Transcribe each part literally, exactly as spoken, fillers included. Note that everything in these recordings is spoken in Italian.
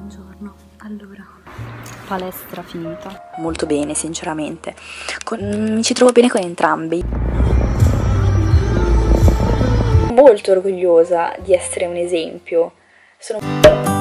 Buongiorno, allora, palestra finita. Molto bene, sinceramente. Con, mi ci trovo bene con entrambi. Molto orgogliosa di essere un esempio. Sono...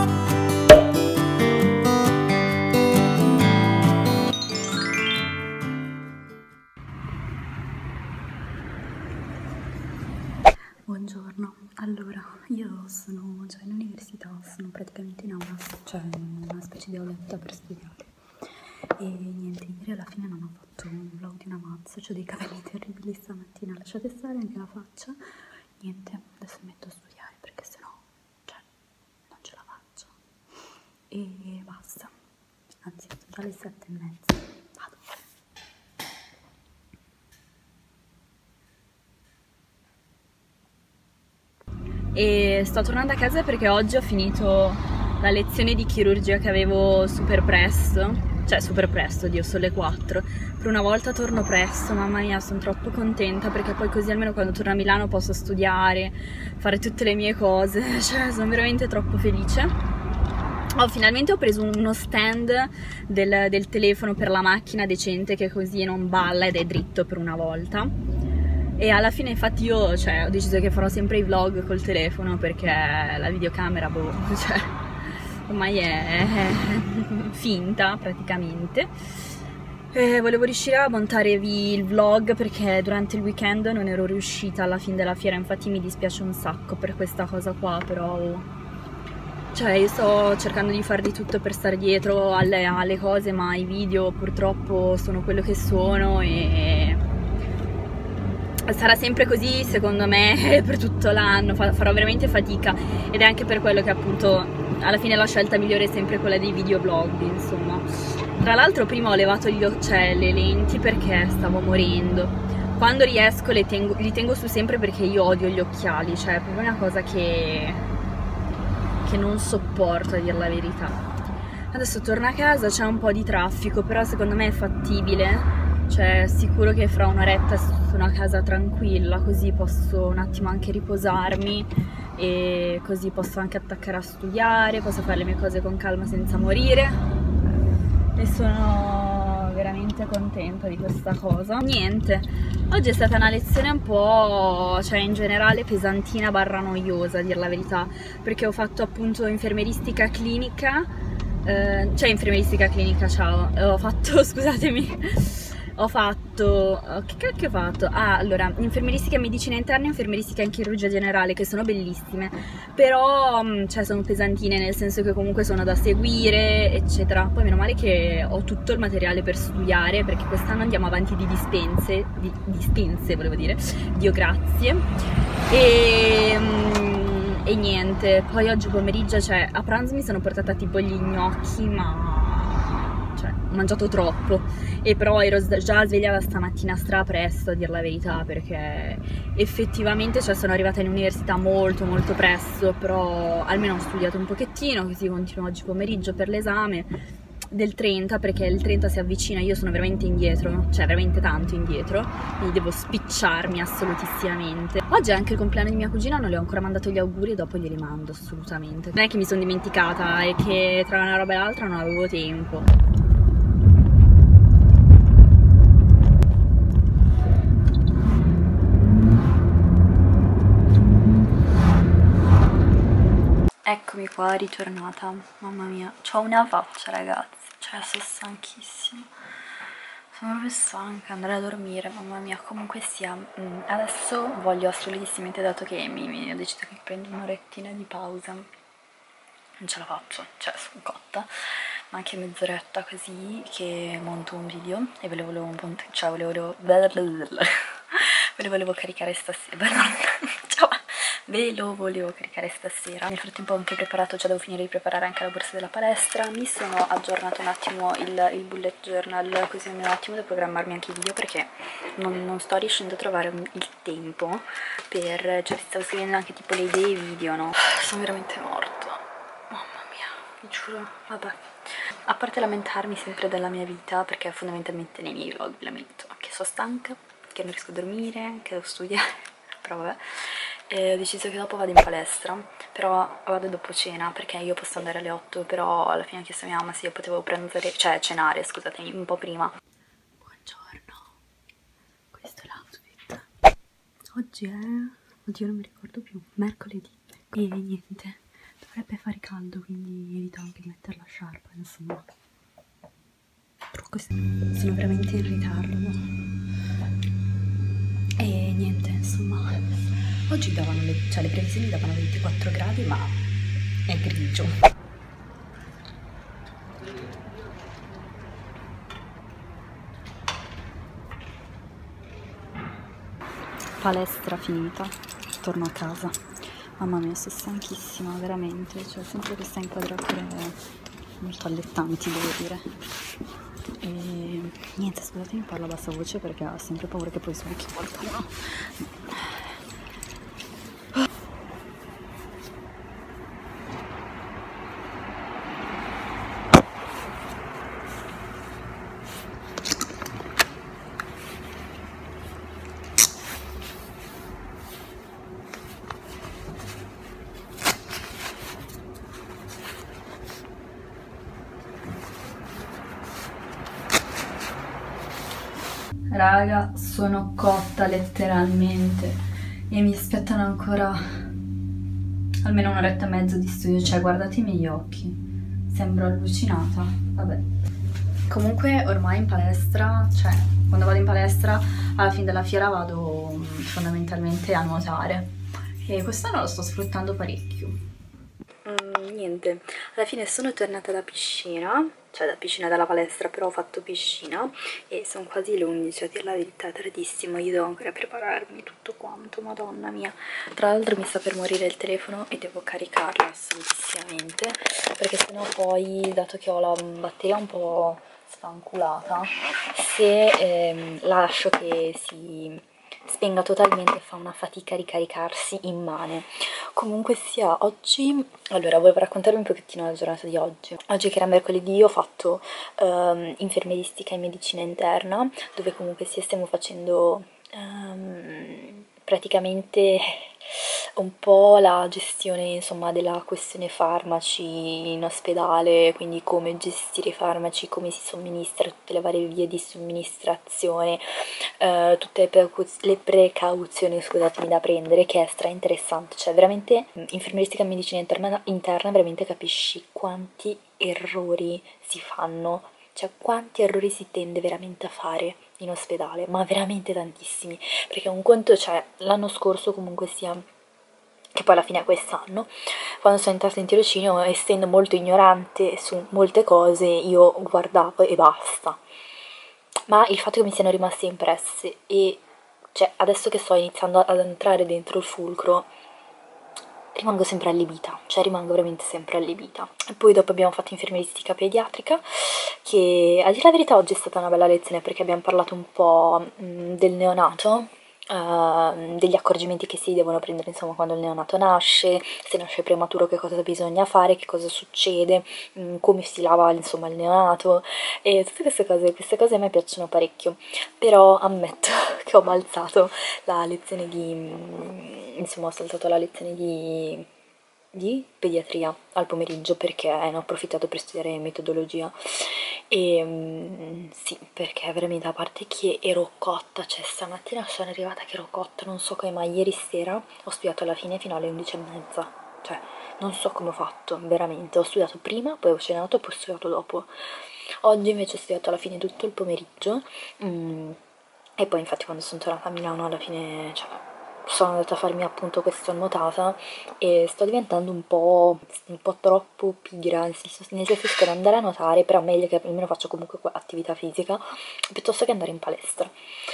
Buongiorno, allora, io sono già in università, sono praticamente in aula, cioè in una specie di auletta per studiare. E niente, ieri alla fine non ho fatto un vlog di una mazza, ho dei capelli terribili stamattina, lasciate stare anche la faccia. Niente, adesso mi metto a studiare perché sennò, cioè, non ce la faccio. E basta, anzi, sono già le sette e mezza, vado. E sto tornando a casa perché oggi ho finito la lezione di chirurgia che avevo super presto, cioè super presto, Dio, sono le quattro. Per una volta torno presto, mamma mia, sono troppo contenta perché poi così almeno quando torno a Milano posso studiare, fare tutte le mie cose, cioè sono veramente troppo felice. Oh, finalmente ho preso uno stand del, del telefono per la macchina decente che così non balla ed è dritto per una volta. E alla fine infatti io cioè, ho deciso che farò sempre i vlog col telefono perché la videocamera, boh, cioè, ormai è, è finta praticamente. E volevo riuscire a montarvi il vlog perché durante il weekend non ero riuscita alla fine della fiera, infatti mi dispiace un sacco per questa cosa qua, però cioè io sto cercando di fare di tutto per stare dietro alle, alle cose, ma i video purtroppo sono quello che sono e sarà sempre così secondo me per tutto l'anno, farò veramente fatica ed è anche per quello che appunto alla fine la scelta migliore è sempre quella dei videoblog, insomma. Tra l'altro prima ho levato gli, cioè, le lenti perché stavo morendo. Quando riesco le tengo, li tengo su sempre perché io odio gli occhiali, cioè è proprio una cosa che, che non sopporto, a dir la verità. Adesso torno a casa, c'è un po' di traffico, però secondo me è fattibile. Cioè sicuro che fra un'oretta sono a casa tranquilla, così posso un attimo anche riposarmi e così posso anche attaccare a studiare, posso fare le mie cose con calma senza morire e sono veramente contenta di questa cosa. Niente, oggi è stata una lezione un po', cioè in generale pesantina barra noiosa, a dir la verità, perché ho fatto appunto infermieristica clinica, eh, cioè infermieristica clinica, ciao, ho fatto, scusatemi, ho fatto, che cacchio ho fatto? Ah, allora, infermieristica in medicina interna e infermieristica in chirurgia generale, che sono bellissime, però, cioè, sono pesantine, nel senso che comunque sono da seguire, eccetera. Poi meno male che ho tutto il materiale per studiare, perché quest'anno andiamo avanti di dispense, di dispense volevo dire, Dio grazie, e... e niente, poi oggi pomeriggio, cioè, a pranzo mi sono portata tipo gli gnocchi, ma... cioè, ho mangiato troppo e però ero già svegliata stamattina stra presto, a dir la verità, perché effettivamente cioè, sono arrivata in università molto molto presto, però almeno ho studiato un pochettino, così continuo oggi pomeriggio per l'esame del trenta, perché il trenta si avvicina, io sono veramente indietro, cioè veramente tanto indietro, quindi devo spicciarmi assolutissimamente. Oggi è anche il compleanno di mia cugina, non le ho ancora mandato gli auguri e dopo glieli mando assolutamente. Non è che mi sono dimenticata, è che tra una roba e l'altra non avevo tempo. Eccomi qua, ritornata, mamma mia, c'ho una faccia ragazzi, cioè sono stanchissima, sono proprio stanca, andrei a dormire, mamma mia. Comunque sia, adesso voglio assolutissimamente, dato che mi, mi ho deciso che prendo un'orettina di pausa, non ce la faccio, cioè sono cotta, ma anche mezz'oretta così che monto un video e ve lo volevo, cioè volevo, ve lo volevo caricare stasera, ciao! Ve lo volevo caricare stasera. Nel frattempo ho anche preparato, cioè devo finire di preparare anche la borsa della palestra. Mi sono aggiornato un attimo il, il bullet journal, così almeno un attimo da programmarmi anche i video, perché non, non sto riuscendo a trovare il tempo per, cioè stavo scrivendo anche tipo le idee video, no? Sono veramente morta, mamma mia, vi giuro, vabbè. A parte lamentarmi sempre della mia vita, perché fondamentalmente nei miei vlog vi lamento che sono stanca, che non riesco a dormire, che devo studiare, però vabbè. e ho deciso che dopo vado in palestra, però vado dopo cena perché io posso andare alle otto, però alla fine ho chiesto a mia mamma se io potevo pranzare, cioè cenare, scusatemi, un po' prima. Buongiorno, questo è l'outfit. Oggi è, oddio non mi ricordo più, mercoledì e niente, dovrebbe fare caldo quindi evito anche di mettere la sciarpa, insomma. Sono veramente in ritardo. E niente, insomma, oggi davano le, cioè le previsioni davano ventiquattro gradi, ma è grigio. Palestra finita, torno a casa. Mamma mia, sono stanchissima, veramente, cioè sempre queste inquadrature molto allettanti, devo dire. E niente, scusatemi, parlo a bassa voce perché ho sempre paura che poi suoni qualcuno. Raga, sono cotta letteralmente e mi aspettano ancora almeno un'oretta e mezzo di studio, cioè guardate i miei occhi, sembro allucinata, vabbè. Comunque ormai in palestra, cioè quando vado in palestra alla fine della fiera vado fondamentalmente a nuotare e quest'anno lo sto sfruttando parecchio. Mm, niente, alla fine sono tornata da piscina, cioè da piscina dalla palestra, però ho fatto piscina e sono quasi le undici, a dire la verità è tardissimo, io devo ancora prepararmi tutto quanto, madonna mia. Tra l'altro mi sta per morire il telefono e devo caricarlo assolutissimamente, perché sennò poi, dato che ho la batteria un po' sfanculata, se ehm, lascio che si spenga totalmente fa una fatica a ricaricarsi immane. Comunque sia, oggi, allora volevo raccontarvi un pochettino la giornata di oggi. Oggi che era mercoledì ho fatto um, infermieristica e medicina interna, dove comunque sia stiamo facendo um, praticamente un po' la gestione insomma della questione farmaci in ospedale, quindi come gestire i farmaci, come si somministra, tutte le varie vie di somministrazione, eh, tutte le, precauz le precauzioni scusatemi da prendere, che è stra interessante, cioè veramente infermieristica e medicina interna, interna veramente capisci quanti errori si fanno, cioè quanti errori si tende veramente a fare in ospedale, ma veramente tantissimi, perché un conto, cioè l'anno scorso comunque sia, che poi alla fine è quest'anno, quando sono entrata in tirocinio, essendo molto ignorante su molte cose, io guardavo e basta, ma il fatto che mi siano rimaste impresse e cioè adesso che sto iniziando ad entrare dentro il fulcro rimango sempre allibita, cioè rimango veramente sempre allibita. E poi dopo abbiamo fatto infermieristica pediatrica, che a dire la verità oggi è stata una bella lezione perché abbiamo parlato un po' mh, del neonato, uh, degli accorgimenti che si devono prendere insomma quando il neonato nasce, se nasce prematuro che cosa bisogna fare, che cosa succede, mh, come si lava insomma il neonato e tutte queste cose, queste cose a me piacciono parecchio, però ammetto che ho balzato la lezione di... insomma ho saltato la lezione di, di pediatria al pomeriggio perché ne ho approfittato per studiare metodologia e um, sì, perché veramente a parte che ero cotta, cioè stamattina sono arrivata che ero cotta, non so come, ma ieri sera ho studiato alla fine fino alle undici e mezza, cioè non so come ho fatto, veramente, ho studiato prima, poi ho cenato e poi ho studiato dopo. Oggi invece ho studiato alla fine tutto il pomeriggio mm, e poi infatti quando sono tornata a Milano alla fine, cioè, sono andata a farmi appunto questa nuotata e sto diventando un po', un po' troppo pigra, nel senso, nel senso che andare a nuotare, però meglio che almeno faccio comunque attività fisica, piuttosto che andare in palestra.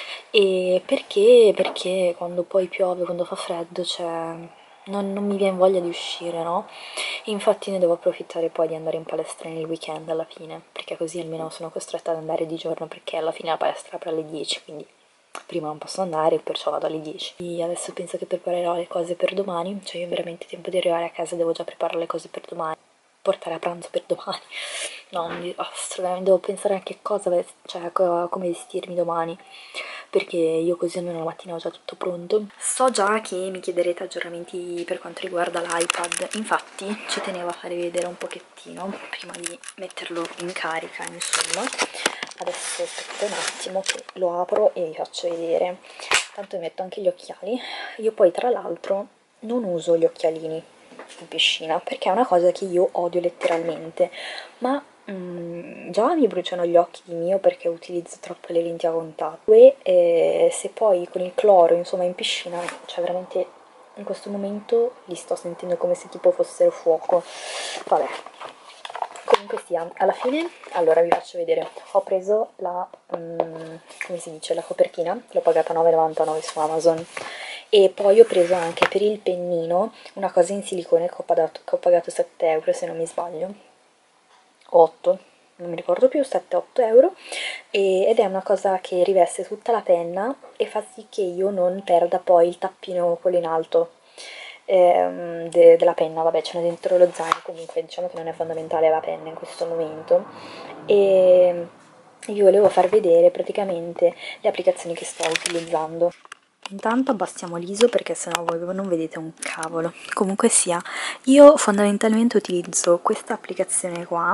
E perché? Perché quando poi piove, quando fa freddo, cioè... Non, non mi viene voglia di uscire, no? Infatti ne devo approfittare poi di andare in palestra nel weekend alla fine, perché così almeno sono costretta ad andare di giorno, perché alla fine la palestra apre alle dieci, quindi prima non posso andare, perciò vado alle dieci. E adesso penso che preparerò le cose per domani, cioè io ho veramente tempo di arrivare a casa, devo già preparare le cose per domani, portare a pranzo per domani. No, non mi basta, devo pensare a che cosa, cioè come vestirmi domani, perché io così almeno la mattina ho già tutto pronto. So già che mi chiederete aggiornamenti per quanto riguarda l'iPad, infatti ci tenevo a fare vedere un pochettino prima di metterlo in carica, insomma. Adesso aspettate un attimo che lo apro e vi faccio vedere, tanto mi metto anche gli occhiali. Io poi tra l'altro non uso gli occhialini in piscina perché è una cosa che io odio letteralmente, ma mm, già mi bruciano gli occhi di mio perché utilizzo troppo le lenti a contatto e eh, se poi con il cloro insomma in piscina, cioè veramente in questo momento li sto sentendo come se tipo fossero fuoco. Vabbè, comunque sia, alla fine, allora vi faccio vedere, ho preso la, mm, come si dice, la copertina, l'ho pagata nove e novantanove su Amazon, e poi ho preso anche per il pennino una cosa in silicone che ho pagato, che ho pagato sette euro se non mi sbaglio, otto, non mi ricordo più, sette otto euro, e, ed è una cosa che riveste tutta la penna e fa sì che io non perda poi il tappino, quello in alto, ehm, de, della penna. Vabbè, c'è dentro lo zaino, comunque diciamo che non è fondamentale la penna in questo momento. E io volevo far vedere praticamente le applicazioni che sto utilizzando. Intanto abbassiamo l'I S O perché sennò voi non vedete un cavolo. Comunque sia, io fondamentalmente utilizzo questa applicazione qua,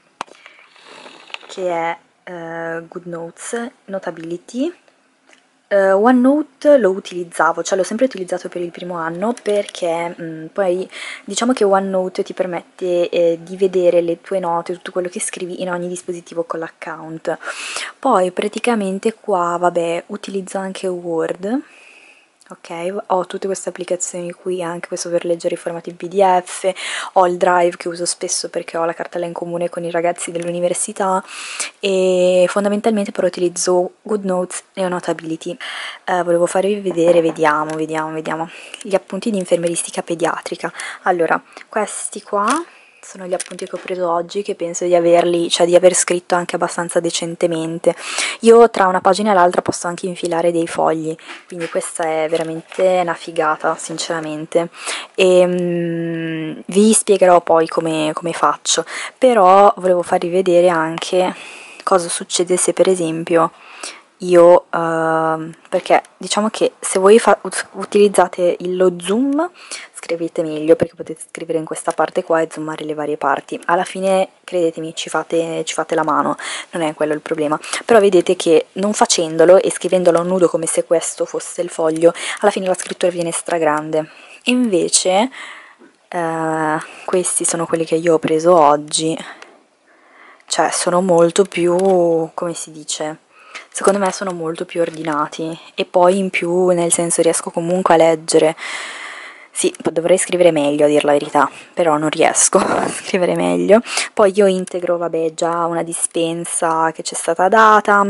che è uh, GoodNotes, Notability. Uh, OneNote lo utilizzavo, cioè l'ho sempre utilizzato per il primo anno perché mh, poi diciamo che OneNote ti permette eh, di vedere le tue note, tutto quello che scrivi in ogni dispositivo con l'account. Poi praticamente qua, vabbè, utilizzo anche Word. Ok, ho tutte queste applicazioni qui, anche questo per leggere i formati in P D F, ho il Drive che uso spesso perché ho la cartella in comune con i ragazzi dell'università, e fondamentalmente però utilizzo GoodNotes e Notability. Eh, volevo farvi vedere, vediamo, vediamo, vediamo, gli appunti di infermieristica pediatrica. Allora, questi qua sono gli appunti che ho preso oggi, che penso di averli, cioè di aver scritto anche abbastanza decentemente. Io tra una pagina e l'altra posso anche infilare dei fogli, quindi questa è veramente una figata, sinceramente. E um, vi spiegherò poi come, come faccio, però volevo farvi vedere anche cosa succede se per esempio io, uh, perché diciamo che se voi utilizzate lo zoom scrivete meglio perché potete scrivere in questa parte qua e zoomare le varie parti. Alla fine, credetemi, ci fate, ci fate la mano, non è quello il problema. Però vedete che non facendolo e scrivendolo a nudo come se questo fosse il foglio, alla fine la scrittura viene stragrande. Invece, eh, questi sono quelli che io ho preso oggi, cioè sono molto più, come si dice, secondo me sono molto più ordinati, e poi in più, nel senso, riesco comunque a leggere. Sì, dovrei scrivere meglio a dir la verità, però non riesco a scrivere meglio. Poi io integro, vabbè, già una dispensa che c'è stata data,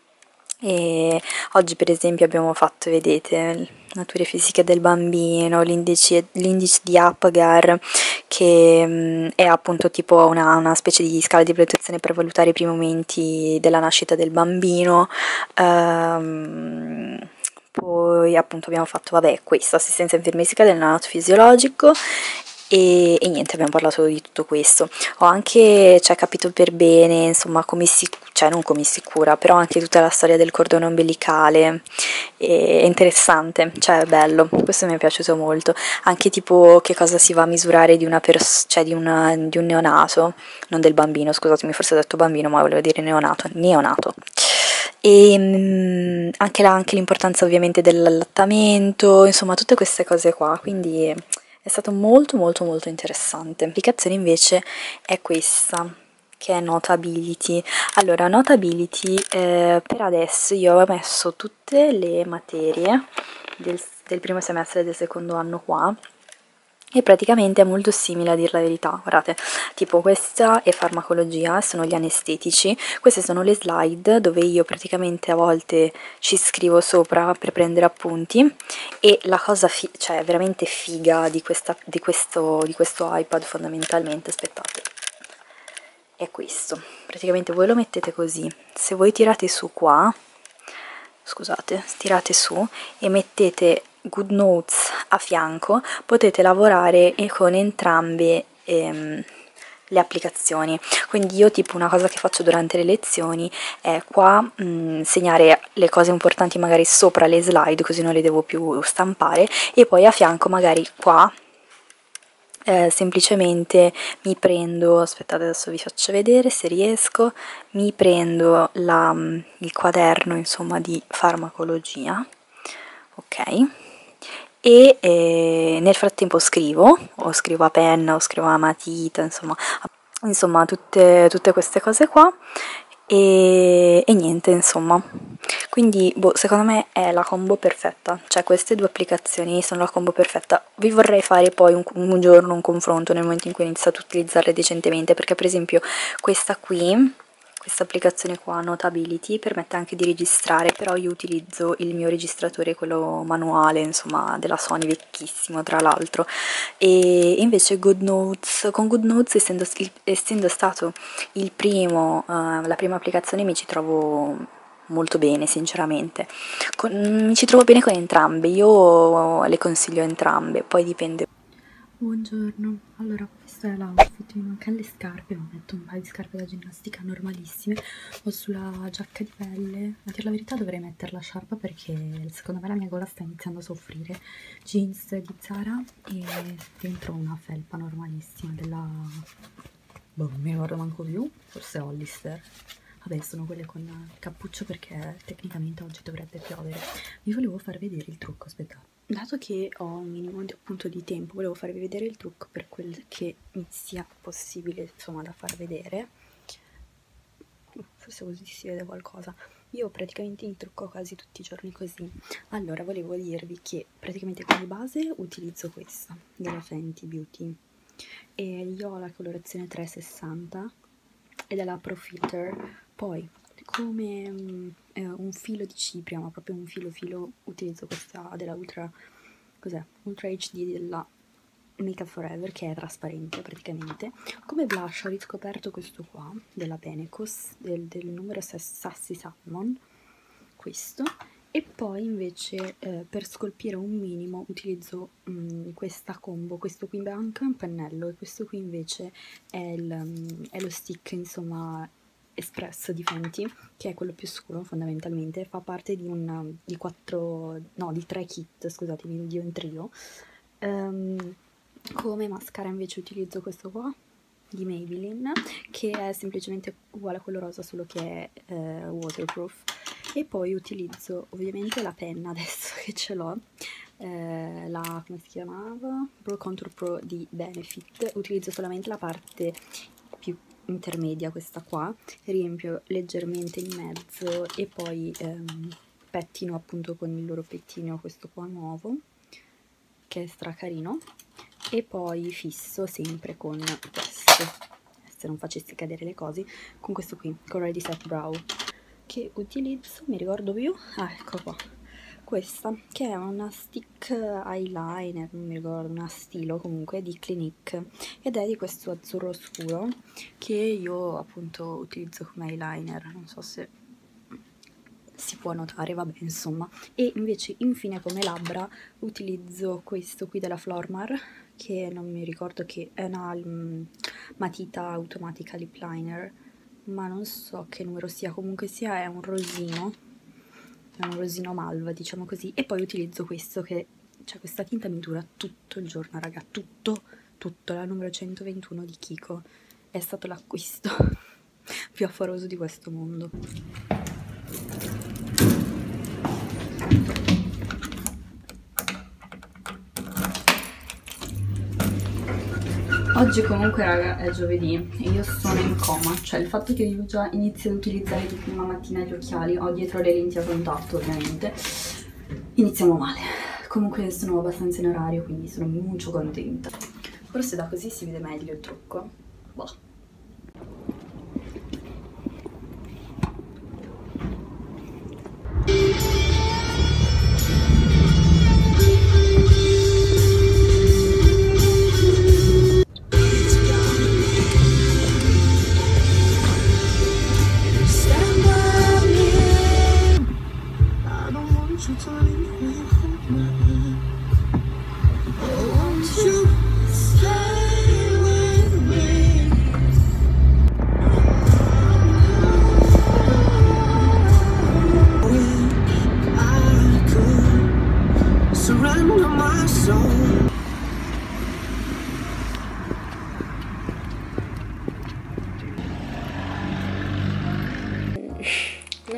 e oggi per esempio abbiamo fatto, vedete, nature fisiche del bambino, l'indice, l'indice di Apgar, che mh, è appunto tipo una, una specie di scala di protezione per valutare i primi momenti della nascita del bambino. Um, poi appunto abbiamo fatto, vabbè, questa assistenza infermieristica del neonato fisiologico, e, e niente, abbiamo parlato di tutto questo. Ho anche, cioè, capito per bene, insomma, come si, cioè non come si cura, però anche tutta la storia del cordone ombelicale, è interessante, cioè è bello, questo mi è piaciuto molto. Anche tipo che cosa si va a misurare di una pers- cioè di, una, di un neonato, non del bambino, scusatemi, forse ho detto bambino, ma volevo dire neonato, neonato. E mh, anche, la, anche l'importanza ovviamente dell'allattamento, insomma tutte queste cose qua, quindi è stato molto molto molto interessante. L'applicazione invece è questa, che è Notability. Allora, Notability, eh, per adesso io ho messo tutte le materie del, del primo semestre e del secondo anno qua, e praticamente è molto simile, a dir la verità. Guardate, tipo questa è farmacologia, sono gli anestetici, queste sono le slide dove io praticamente a volte ci scrivo sopra per prendere appunti, e la cosa fi- cioè veramente figa di, questa, di, questo, di questo iPad fondamentalmente, aspettate, è questo. Praticamente voi lo mettete così, se voi tirate su qua, scusate, tirate su e mettete GoodNotes a fianco, potete lavorare con entrambe, ehm, le applicazioni. Quindi io tipo una cosa che faccio durante le lezioni è qua mh, segnare le cose importanti magari sopra le slide, così non le devo più stampare, e poi a fianco magari qua eh, semplicemente mi prendo, aspettate adesso vi faccio vedere se riesco, mi prendo la, il quaderno insomma di farmacologia, ok? E eh, nel frattempo scrivo, o scrivo a penna o scrivo a matita, insomma, insomma tutte, tutte queste cose qua, e, e niente insomma. Quindi boh, secondo me è la combo perfetta, cioè queste due applicazioni sono la combo perfetta. Vi vorrei fare poi un, un giorno un confronto nel momento in cui ho iniziato a utilizzarle decentemente, perché per esempio questa qui, questa applicazione qua, Notability, permette anche di registrare, però io utilizzo il mio registratore, quello manuale, insomma, della Sony, vecchissimo tra l'altro, e invece GoodNotes, con GoodNotes, essendo, essendo stato il primo, uh, la prima applicazione, mi ci trovo molto bene, sinceramente. Con, mi ci trovo bene con entrambe, io le consiglio entrambe, poi dipende. Buongiorno, allora questo è l'outfit, mi mancano le scarpe, mi metto un paio di scarpe da ginnastica normalissime, ho sulla giacca di pelle, a dir la verità dovrei mettere la sciarpa perché secondo me la mia gola sta iniziando a soffrire, jeans di Zara e dentro una felpa normalissima della, boh, non mi ricordo manco più, forse Hollister. Vabbè, sono quelle con il cappuccio perché tecnicamente oggi dovrebbe piovere. Vi volevo far vedere il trucco, aspettate. Dato che ho un minimo di, appunto di tempo, volevo farvi vedere il trucco per quel che mi sia possibile, insomma, da far vedere. Forse così si vede qualcosa. Io praticamente mi trucco quasi tutti i giorni così. Allora, volevo dirvi che praticamente come base utilizzo questa, della Fenty Beauty. E io ho la colorazione trecentosessanta ed è la Pro Filter. Poi come um, eh, un filo di cipria, ma proprio un filo filo, utilizzo questa della Ultra, cos'è? Ultra H D della Makeup Forever, che è trasparente praticamente. Come blush ho riscoperto questo qua della Benecos, del, del numero Sassy Salmon, questo. E poi invece eh, per scolpire un minimo utilizzo um, questa combo. Questo qui anche è un pennello e questo qui invece è, il, um, è lo stick, insomma, espresso di Fenty, che è quello più scuro fondamentalmente. Fa parte di un di quattro, no, di tre kit, scusatemi, di un trio. Um, come mascara invece utilizzo questo qua di Maybelline, che è semplicemente uguale a quello rosa, solo che è eh, waterproof. E poi utilizzo ovviamente la penna, adesso che ce l'ho, eh, la, come si chiamava? Pro Contour Pro di Benefit. Utilizzo solamente la parte più intermedia, questa qua, riempio leggermente in mezzo e poi ehm, pettino appunto con il loro pettino, questo qua nuovo, che è stra carino, e poi fisso sempre con questo, se non facessi cadere le cose, con questo qui, con Ready Set Brow, che utilizzo, mi ricordo più, ah ecco qua, questa che è una stick eyeliner, non mi ricordo, una stilo comunque di Clinique, ed è di questo azzurro scuro che io appunto utilizzo come eyeliner, non so se si può notare, vabbè insomma. E invece infine come labbra utilizzo questo qui della Flormar, che non mi ricordo, che è una um, matita automatica lip liner, ma non so che numero sia, comunque sia è un rosino, è un rosino malva, diciamo così. E poi utilizzo questo che, cioè questa tinta mi dura tutto il giorno, raga, tutto, tutto, la numero centoventuno di Kiko, è stato l'acquisto più afforoso di questo mondo. Oggi comunque raga è giovedì e io sono in coma, cioè il fatto che io già inizi ad utilizzare di prima mattina gli occhiali, ho dietro le lenti a contatto ovviamente, iniziamo male. Comunque sono abbastanza in orario, quindi sono molto contenta. Forse da così si vede meglio il trucco. Boh.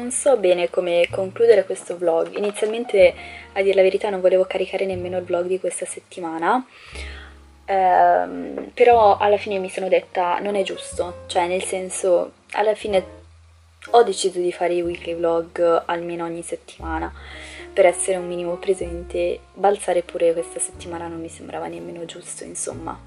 non so bene come concludere questo vlog. Inizialmente, a dire la verità, non volevo caricare nemmeno il vlog di questa settimana, ehm, però alla fine mi sono detta non è giusto, cioè nel senso, alla fine ho deciso di fare i weekly vlog almeno ogni settimana per essere un minimo presente. Balzare pure questa settimana non mi sembrava nemmeno giusto, insomma.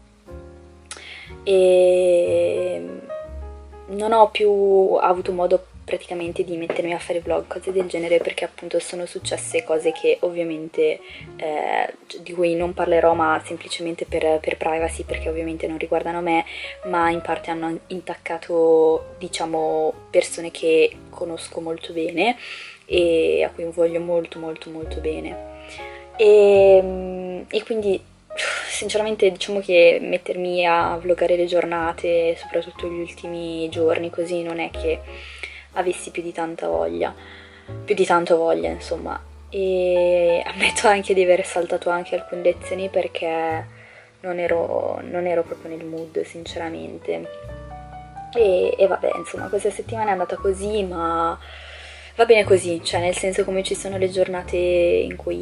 E non ho più avuto modo praticamente di mettermi a fare vlog, cose del genere, perché appunto sono successe cose che ovviamente eh, di cui non parlerò, ma semplicemente per, per privacy, perché ovviamente non riguardano me, ma in parte hanno intaccato, diciamo, persone che conosco molto bene e a cui voglio molto molto molto bene, e, e quindi sinceramente diciamo che mettermi a vloggare le giornate, soprattutto gli ultimi giorni così, non è che avessi più di tanta voglia, più di tanto voglia insomma, e ammetto anche di aver saltato anche alcune lezioni perché non ero, non ero proprio nel mood sinceramente, e, e vabbè insomma questa settimana è andata così, ma va bene così, cioè nel senso, come ci sono le giornate in cui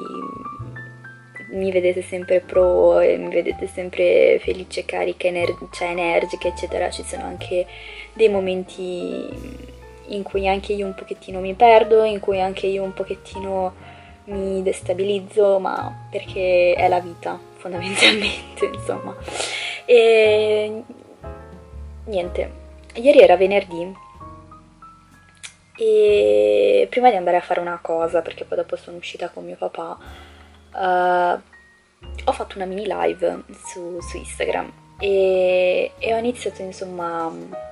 mi vedete sempre pro e mi vedete sempre felice, carica, ener- cioè energica eccetera, ci sono anche dei momenti in cui anche io un pochettino mi perdo, in cui anche io un pochettino mi destabilizzo, ma perché è la vita fondamentalmente, insomma. E niente, ieri era venerdì e prima di andare a fare una cosa, perché poi dopo sono uscita con mio papà, uh, ho fatto una mini live su, su Instagram e, e ho iniziato insomma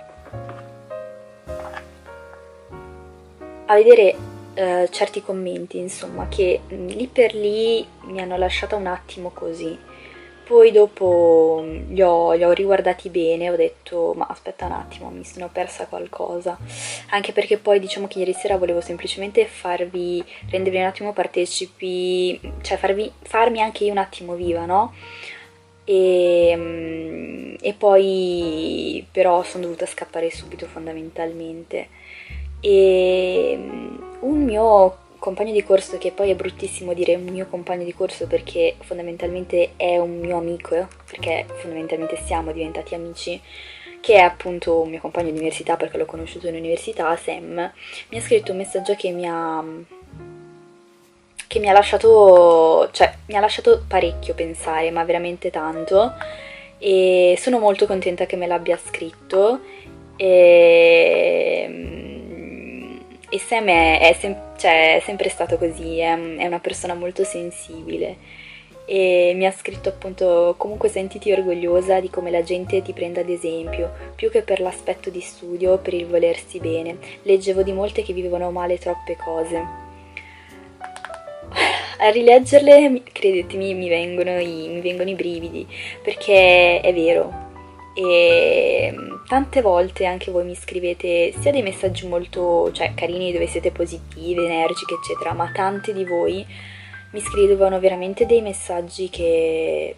a vedere uh, certi commenti insomma che mh, lì per lì mi hanno lasciata un attimo così. Poi dopo li ho, li ho riguardati bene e ho detto ma aspetta un attimo, mi sono persa qualcosa, anche perché poi diciamo che ieri sera volevo semplicemente farvi, rendervi un attimo partecipi, cioè farvi, farmi anche io un attimo viva, no? E, e poi però sono dovuta scappare subito fondamentalmente, e un mio compagno di corso, che poi è bruttissimo dire un mio compagno di corso perché fondamentalmente è un mio amico, perché fondamentalmente siamo diventati amici, che è appunto un mio compagno di università perché l'ho conosciuto in università, Sam, mi ha scritto un messaggio che mi ha che mi ha lasciato, cioè mi ha lasciato parecchio pensare, ma veramente tanto, e sono molto contenta che me l'abbia scritto. E E Sam è, è, sem- cioè, è sempre stato così, è, è una persona molto sensibile, e mi ha scritto appunto: comunque sentiti orgogliosa di come la gente ti prenda ad esempio, più che per l'aspetto di studio, per il volersi bene. Leggevo di molte che vivevano male troppe cose. A rileggerle, credetemi, mi vengono i, mi vengono i brividi, perché è vero. E tante volte anche voi mi scrivete sia dei messaggi molto, cioè, carini, dove siete positive, energiche eccetera, ma tante di voi mi scrivevano veramente dei messaggi che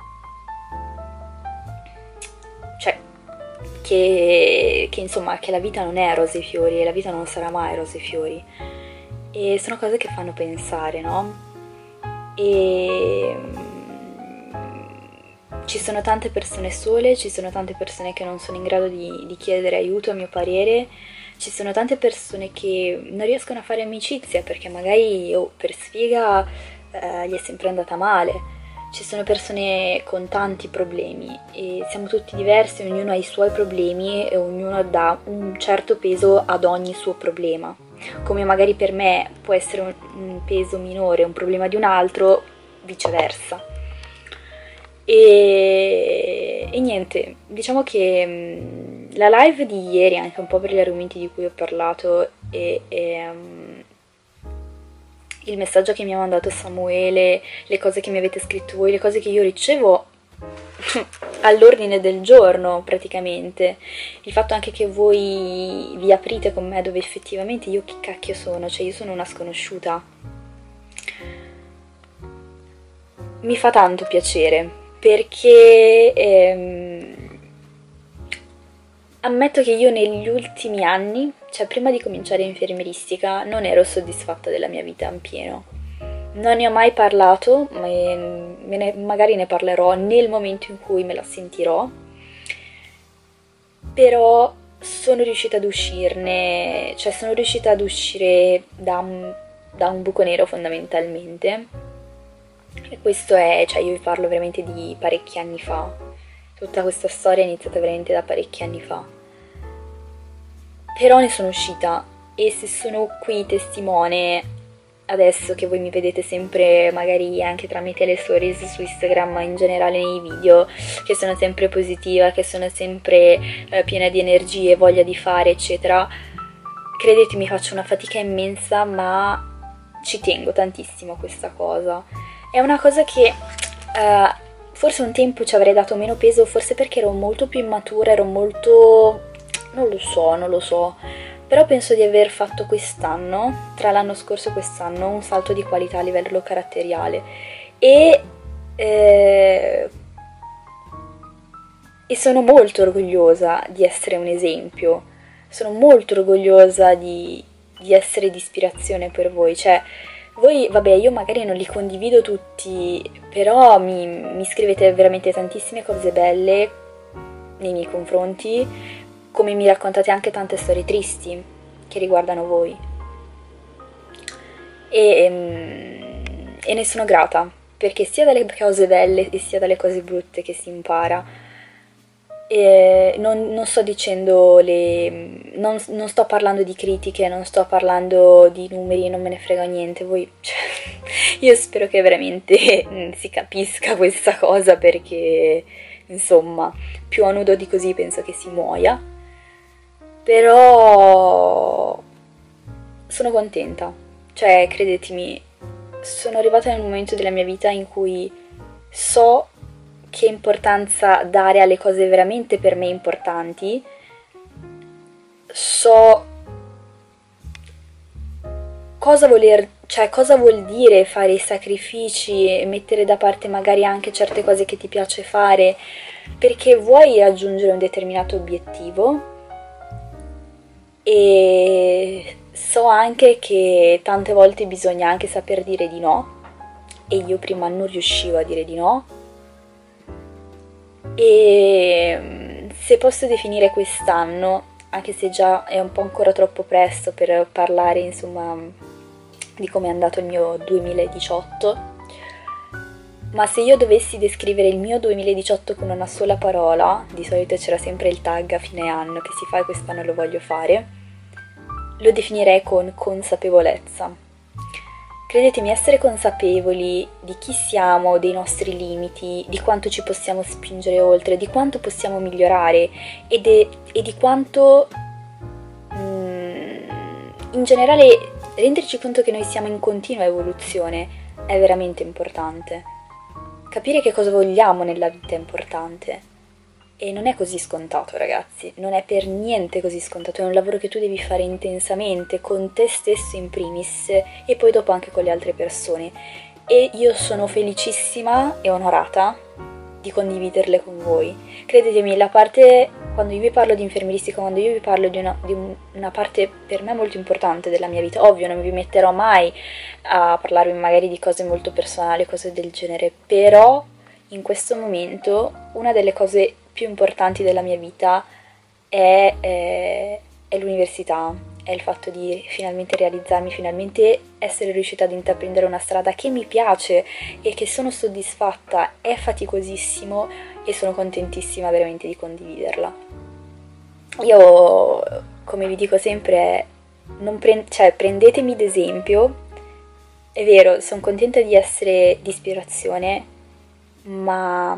cioè che, che insomma che la vita non è rose e fiori, e la vita non sarà mai rose e fiori, e sono cose che fanno pensare, no? E ci sono tante persone sole, ci sono tante persone che non sono in grado di, di chiedere aiuto, a mio parere, ci sono tante persone che non riescono a fare amicizia perché magari oh, per sfiga eh, gli è sempre andata male. Ci sono persone con tanti problemi e siamo tutti diversi, ognuno ha i suoi problemi e ognuno dà un certo peso ad ogni suo problema. Come magari per me può essere un, un peso minore un problema di un altro, viceversa. E, e niente, diciamo che mh, la live di ieri, anche un po' per gli argomenti di cui ho parlato, e, e um, il messaggio che mi ha mandato Samuele, le cose che mi avete scritto voi, le cose che io ricevo all'ordine del giorno praticamente, il fatto anche che voi vi aprite con me, dove effettivamente io chi cacchio sono, cioè io sono una sconosciuta, mi fa tanto piacere, perché ehm, ammetto che io negli ultimi anni, cioè prima di cominciare infermieristica, non ero soddisfatta della mia vita in pieno. Non ne ho mai parlato, ma me ne, magari ne parlerò nel momento in cui me la sentirò, però sono riuscita ad uscirne, cioè sono riuscita ad uscire da un, da un buco nero fondamentalmente, e questo è, cioè io vi parlo veramente di parecchi anni fa, tutta questa storia è iniziata veramente da parecchi anni fa, però ne sono uscita, e se sono qui testimone adesso che voi mi vedete sempre magari anche tramite le stories su Instagram, ma in generale nei video, che sono sempre positiva, che sono sempre eh, piena di energie, voglia di fare eccetera, credetemi faccio una fatica immensa, ma ci tengo tantissimo a questa cosa. È una cosa che eh, forse un tempo ci avrei dato meno peso, forse perché ero molto più immatura, ero molto... non lo so, non lo so, però penso di aver fatto quest'anno, tra l'anno scorso e quest'anno, un salto di qualità a livello caratteriale e, eh, e sono molto orgogliosa di essere un esempio, sono molto orgogliosa di, di essere di ispirazione per voi, cioè voi, vabbè, io magari non li condivido tutti, però mi, mi scrivete veramente tantissime cose belle nei miei confronti, come mi raccontate anche tante storie tristi che riguardano voi e, e ne sono grata, perché sia dalle cose belle e sia dalle cose brutte che si impara. E non, non sto dicendo le non, non sto parlando di critiche, non sto parlando di numeri, non me ne frega niente, voi, cioè, io spero che veramente si capisca questa cosa, perché insomma più a nudo di così penso che si muoia. Però sono contenta, cioè credetemi, sono arrivata nel momento della mia vita in cui so che importanza dare alle cose veramente per me importanti, so cosa voler, cioè cosa vuol dire fare i sacrifici e mettere da parte magari anche certe cose che ti piace fare perché vuoi raggiungere un determinato obiettivo. E so anche che tante volte bisogna anche saper dire di no, e io prima non riuscivo a dire di no, e se posso definire quest'anno, anche se già è un po' ancora troppo presto per parlare insomma di come è andato il mio duemiladiciotto, ma se io dovessi descrivere il mio duemiladiciotto con una sola parola, di solito c'era sempre il tag a fine anno che si fa e quest'anno lo voglio fare, lo definirei con consapevolezza. Credetemi, essere consapevoli di chi siamo, dei nostri limiti, di quanto ci possiamo spingere oltre, di quanto possiamo migliorare e, de- e di quanto mm, in generale renderci conto che noi siamo in continua evoluzione è veramente importante. Capire che cosa vogliamo nella vita è importante e non è così scontato, ragazzi, non è per niente così scontato, è un lavoro che tu devi fare intensamente con te stesso in primis e poi dopo anche con le altre persone, e io sono felicissima e onorata di condividerle con voi. Credetemi, la parte, quando io vi parlo di infermieristica, quando io vi parlo di una, di un, una parte per me molto importante della mia vita, ovvio non vi metterò mai a parlarvi magari di cose molto personali, cose del genere, però in questo momento una delle cose più importanti della mia vita è, è, è l'università, è il fatto di finalmente realizzarmi, finalmente essere riuscita ad intraprendere una strada che mi piace e che sono soddisfatta. È faticosissimo e sono contentissima veramente di condividerla. Io, come vi dico sempre, non pre- cioè, prendetemi d'esempio. È vero, sono contenta di essere di ispirazione, ma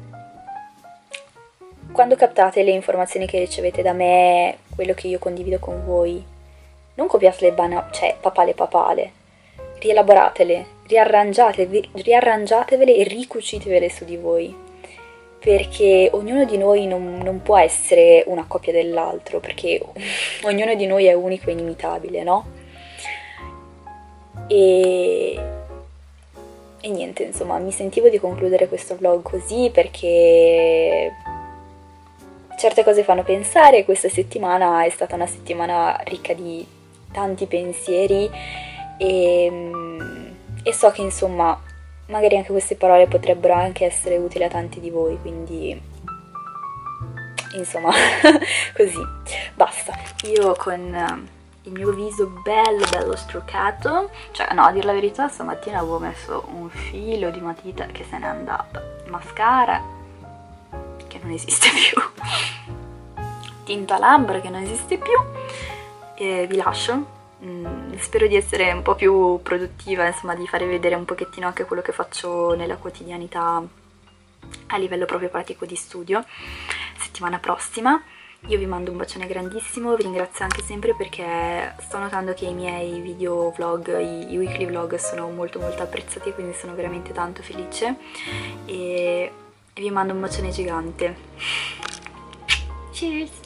quando captate le informazioni che ricevete da me, quello che io condivido con voi, non copiatele bana- cioè papale papale, rielaboratele, riarrangiatele, riarrangiatevele e ricucitevele su di voi, perché ognuno di noi non, non può essere una copia dell'altro, perché ognuno di noi è unico e inimitabile, no? E... e niente, insomma, mi sentivo di concludere questo vlog così perché... certe cose fanno pensare. Questa settimana è stata una settimana ricca di tanti pensieri e, e so che insomma magari anche queste parole potrebbero anche essere utili a tanti di voi, quindi insomma così, basta. Io con il mio viso bello bello struccato, cioè no, a dire la verità stamattina avevo messo un filo di matita che se n'è andata, mascara che non esiste più, tinta labbra che non esiste più, e vi lascio. Mm, spero di essere un po' più produttiva, insomma di fare vedere un pochettino anche quello che faccio nella quotidianità a livello proprio pratico di studio settimana prossima. Io vi mando un bacione grandissimo, vi ringrazio anche sempre perché sto notando che i miei video vlog, i, i weekly vlog sono molto molto apprezzati, quindi sono veramente tanto felice e, e vi mando un bacione gigante. Cheers!